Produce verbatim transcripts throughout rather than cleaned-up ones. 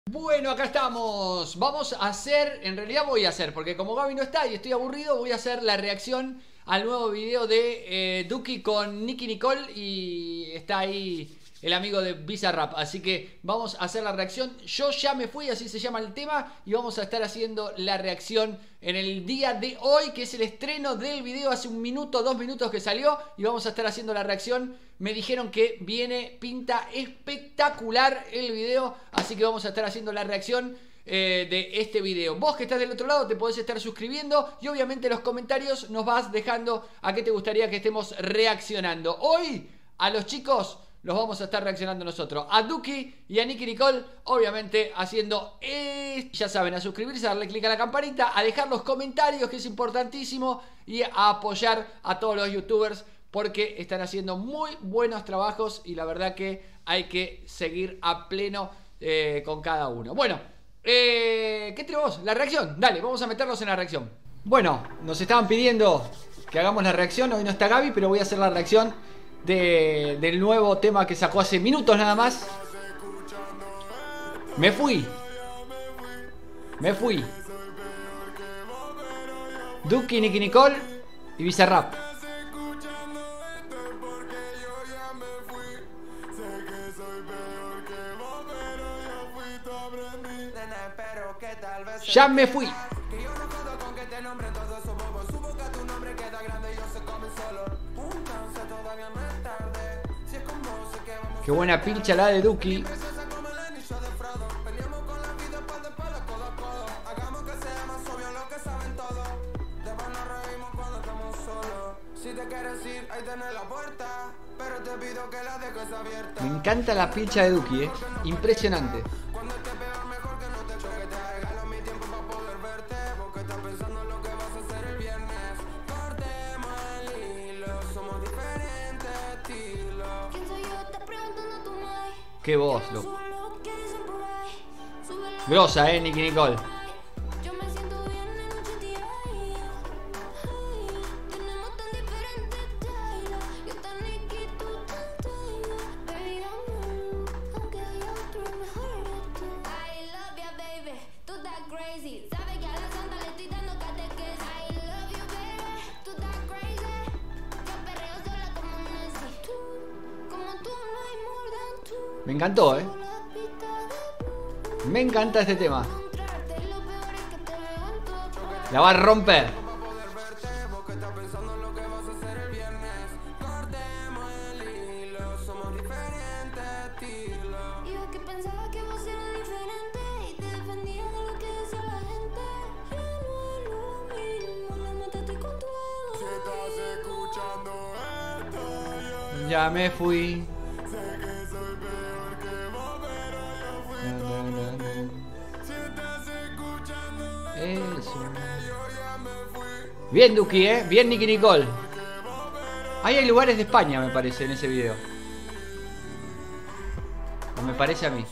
Bueno, acá estamos. Vamos a hacer, en realidad voy a hacer, porque como Gaby no está y estoy aburrido, voy a hacer la reacción al nuevo video de eh, Duki con Nicki Nicole. Y está ahí el amigo de Bizarrap. Así que vamos a hacer la reacción. Yo ya me fui, así se llama el tema. Y vamos a estar haciendo la reacción en el día de hoy, que es el estreno del video. Hace un minuto, dos minutos que salió. Y vamos a estar haciendo la reacción. Me dijeron que viene, pinta espectacular el video. Así que vamos a estar haciendo la reacción eh, de este video. Vos que estás del otro lado te podés estar suscribiendo. Y obviamente en los comentarios nos vas dejando a qué te gustaría que estemos reaccionando. Hoy a los chicos los vamos a estar reaccionando nosotros. A Duki y a Nicki Nicole, obviamente haciendo esto. Ya saben, a suscribirse, a darle click a la campanita, a dejar los comentarios, que es importantísimo, y a apoyar a todos los youtubers, porque están haciendo muy buenos trabajos y la verdad que hay que seguir a pleno eh, con cada uno. Bueno, eh, ¿qué tenemos? La reacción. Dale, vamos a meternos en la reacción. Bueno, nos estaban pidiendo que hagamos la reacción. Hoy no está Gaby, pero voy a hacer la reacción de, del nuevo tema que sacó hace minutos nada más. Me fui. Me fui. Duki, Nicki Nicole y Bizarrap. Ya me fui. Qué buena pincha la de Duki. Me encanta la pincha de Duki, eh. Impresionante. Qué voz, loco. Grosa, eh, Nicki Nicole. Me encantó, eh. Me encanta este tema. La va a romper. Ya me fui. Eso. Bien Duki, eh. Bien Nicki Nicole. Ahí hay lugares de España, me parece, en ese video. O me parece a mí.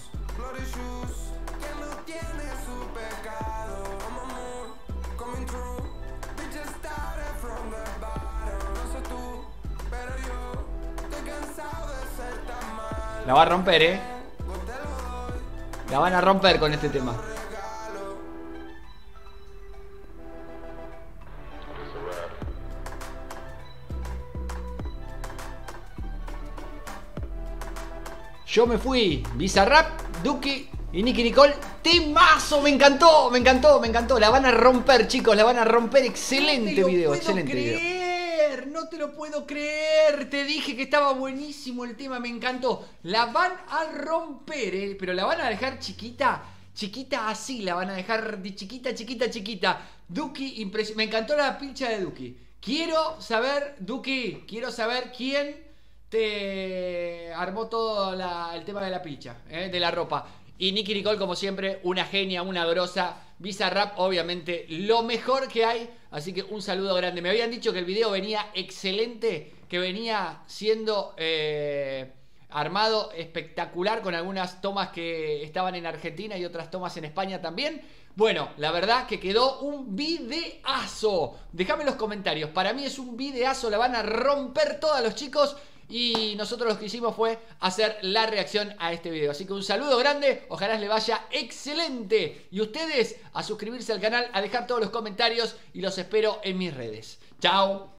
La va a romper, eh. La van a romper con este tema. Yo me fui. Bizarrap, Duki y Nicki Nicole. ¡Temazo! Me encantó, me encantó, me encantó. La van a romper, chicos, la van a romper. Excelente video, excelente video. No te lo puedo creer. Te dije que estaba buenísimo el tema, me encantó. La van a romper, eh, pero la van a dejar chiquita. Chiquita así, la van a dejar de chiquita, chiquita, chiquita. Duki, impresionante. Me encantó la pincha de Duki. Quiero saber, Duki, quiero saber quién te armó todo la, el tema de la pincha, eh, de la ropa. Y Nicki Nicole, como siempre, una genia, una grosa. Bizarrap, obviamente, lo mejor que hay. Así que un saludo grande. Me habían dicho que el video venía excelente, que venía siendo eh, armado espectacular, con algunas tomas que estaban en Argentina y otras tomas en España también. Bueno, la verdad que quedó un videazo. Déjame en los comentarios. Para mí es un videazo, la van a romper todos los chicos. y nosotros lo que hicimos fue hacer la reacción a este video. Así que un saludo grande, ojalá les vaya excelente. Y ustedes a suscribirse al canal, a dejar todos los comentarios y los espero en mis redes. Chao.